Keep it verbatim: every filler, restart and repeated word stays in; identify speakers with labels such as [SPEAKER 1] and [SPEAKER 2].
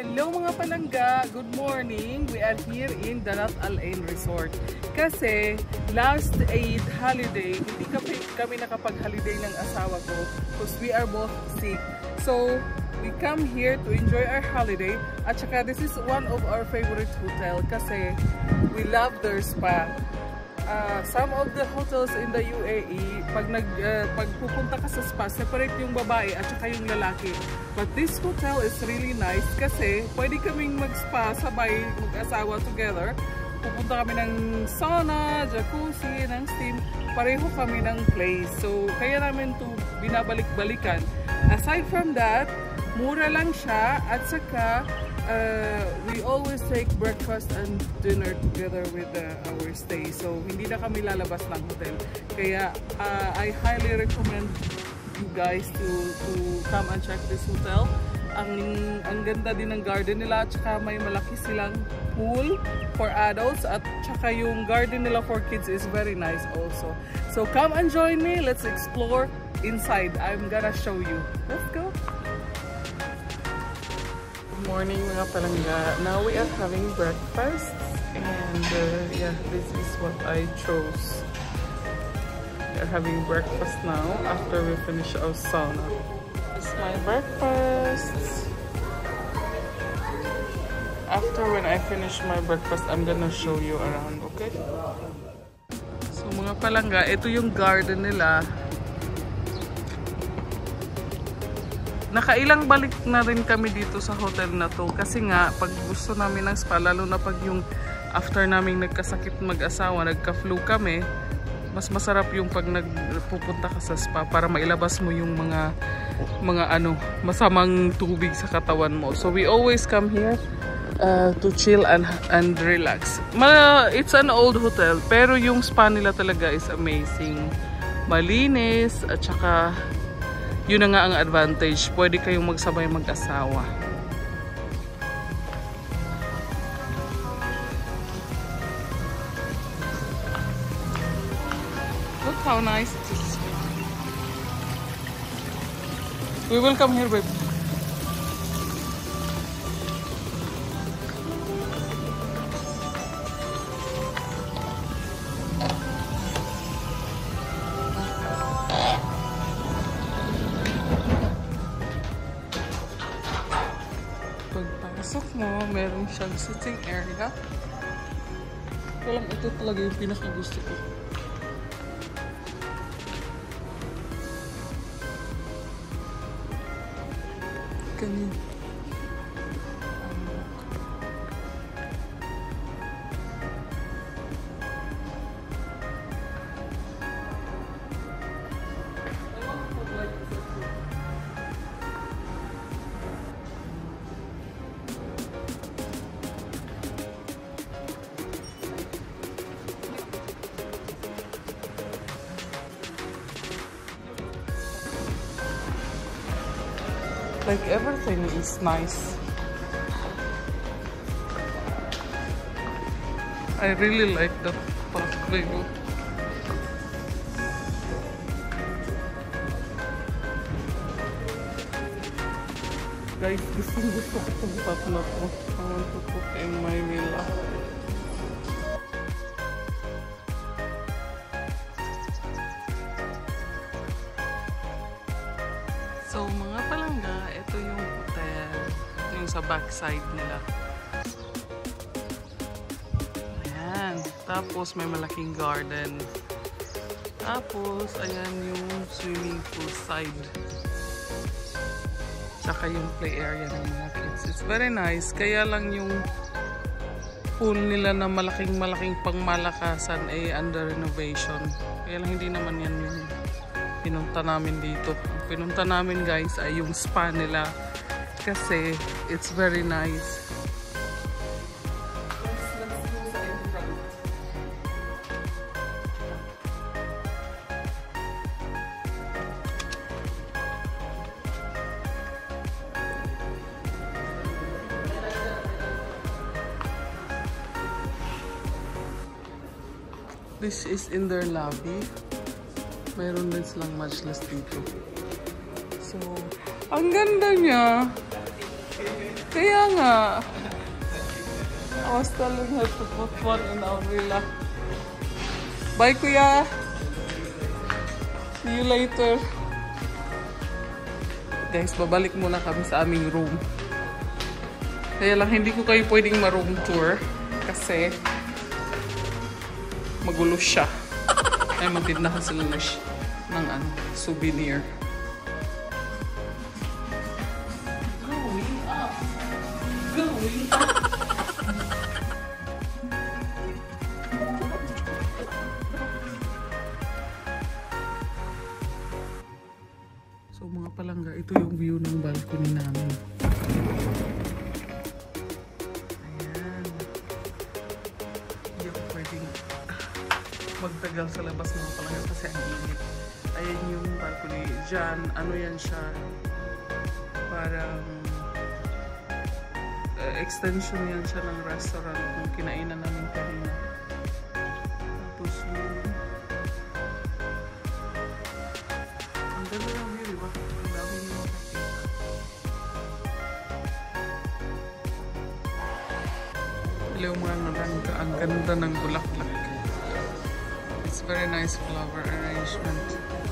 [SPEAKER 1] Hello mga palangga! Good morning! We are here in Danat Al Ain Resort. Kasi last Eid holiday, hindi kami, kami nakapag-holiday ng asawa ko because we are both sick. So, we come here to enjoy our holiday. At saka this is one of our favorite hotel kasi we love their spa. Uh, some of the hotels in the U A E, pag, nag, uh, pag pupunta ka sa spa, separate yung babae at saka yung lalaki. But this hotel is really nice kasi pwede kaming mag-spa sabay mag-asawa together. Pupunta kami ng sauna, jacuzzi, ng steam. Pareho kami ng place. So, kaya namin to binabalik-balikan. Aside from that, mura lang siya at saka Uh, we always take breakfast and dinner together with uh, our stay. So, hindi na kami lalabas ng hotel. Kaya, uh, I highly recommend you guys to, to come and check this hotel. Ang, ang ganda din ng garden nila. At saka may malaki silang pool for adults. At saka yung garden nila for kids is very nice also. So, come and join me. Let's explore inside. I'm gonna show you. Let's go! Morning mga palangga. Now we are having breakfast and uh, yeah, this is what I chose. We are having breakfast now after we finish our sauna. This is my breakfast. After when I finish my breakfast, I'm gonna show you around, okay? So mga palangga, ito yung garden nila. Nakailang balik na rin kami dito sa hotel na to kasi nga pag gusto namin ng spa, lalo na pag yung after naming nagkasakit mag-asawa, nagka-flu kami, mas masarap yung pag nagpupunta ka sa spa para mailabas mo yung mga mga ano, masamang tubig sa katawan mo. So we always come here uh, to chill and and relax. Ma it's an old hotel pero yung spa nila talaga is amazing. Malinis at saka yun na nga ang advantage. Pwede kayong magsabay mag-asawa. Look how nice it is. We will come here, babe. Pagpasok mo, meron siyang sitting area. Walang ito talaga yung pinakagusto ko. Ganyan. Like everything is nice. I really like the pathway. Guys, gusto gusto ko itong path na to. I want to put in my villa. So mga palangga, ito yung hotel, yung sa backside nila. Ayan. Tapos may malaking garden. Tapos ayan yung swimming pool side. Tsaka yung play area ng mga kids. It's very nice. Kaya lang yung pool nila na malaking malaking pangmalakasan ay under renovation. Kaya lang hindi naman yan yung pinunta namin dito. Ang pinunta namin guys ay yung spa nila kasi it's very nice. This is in their lobby. Mayroon din silang matchless dito. So, ang ganda niya. Kaya nga. I was telling her to put one in our villa. Bye, Kuya. See you later. Guys, babalik muna kami sa aming room. Kaya lang, hindi ko kayo pwedeng ma-room tour kasi magulo siya. Ay, magtindahan sila ng, ng ano, souvenir. Going up. Going up. So mga palangga, ito yung view ng balcony namin. Ayan. Hindi ako pwedeng magtagal sa labas mga palangga kasi ang init. Ayan yung balcony. Diyan, ano yan siya? Parang uh, extension yan siya ng restaurant kung kinainan namin kanina. Tapos yung ang ganda lang yun, diba? Ang dami nyo makikita. Hello mga nalangga, ang ganda ng bulaklak. It's very nice flower arrangement.